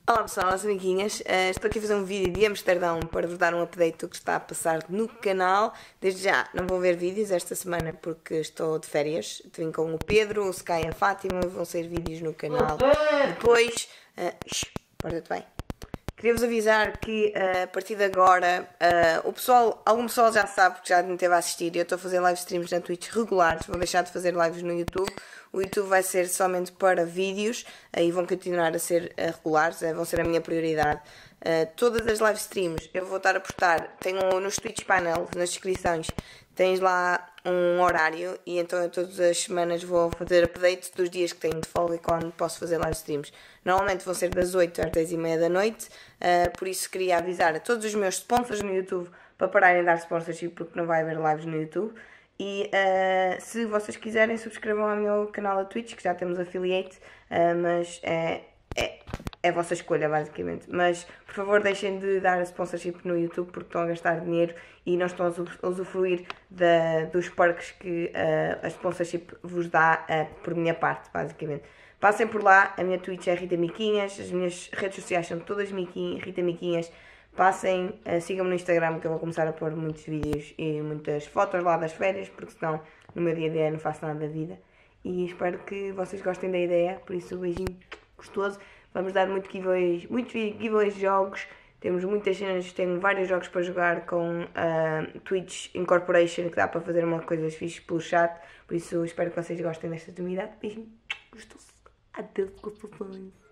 Olá pessoal, olá amiguinhas, estou aqui a fazer um vídeo de Amsterdão para vos dar um update do que está a passar no canal. Desde já não vou ver vídeos esta semana porque estou de férias, vim com o Pedro, o Sky e a Fátima, vão sair vídeos no canal. Depois, porta-te bem. Queria-vos avisar que a partir de agora, algum pessoal já sabe porque já me teve a assistir. Eu estou a fazer live streams na Twitch regulares, vou deixar de fazer lives no YouTube. O YouTube vai ser somente para vídeos e vão continuar a ser regulares, vão ser a minha prioridade. Todas as live streams eu vou estar a postar, tenho nos Twitch Panel, nas descrições, tens lá um horário e então eu todas as semanas vou fazer update dos dias que tenho de folga e quando posso fazer live streams. Normalmente vão ser das 8 às 10h30 da noite, por isso queria avisar a todos os meus sponsors no YouTube para pararem de dar sponsorship porque não vai haver lives no YouTube. E se vocês quiserem, subscrevam ao meu canal da Twitch, que já temos affiliate, mas é a vossa escolha, basicamente. Mas, por favor, deixem de dar a sponsorship no YouTube, porque estão a gastar dinheiro e não estão a usufruir dos perks que a sponsorship vos dá por minha parte, basicamente. Passem por lá, a minha Twitch é Rita Miquinhas, as minhas redes sociais são todas Rita Miquinhas. Passem, sigam-me no Instagram que eu vou começar a pôr muitos vídeos e muitas fotos lá das férias, porque senão no meu dia a dia não faço nada da vida. E espero que vocês gostem da ideia, por isso um beijinho gostoso. Vamos dar muitos giveaways de jogos, temos muitas cenas, tenho vários jogos para jogar com Twitch Incorporation, que dá para fazer uma coisa fixe pelo chat, por isso espero que vocês gostem desta atividade. Beijinho gostoso, adeus gostoso.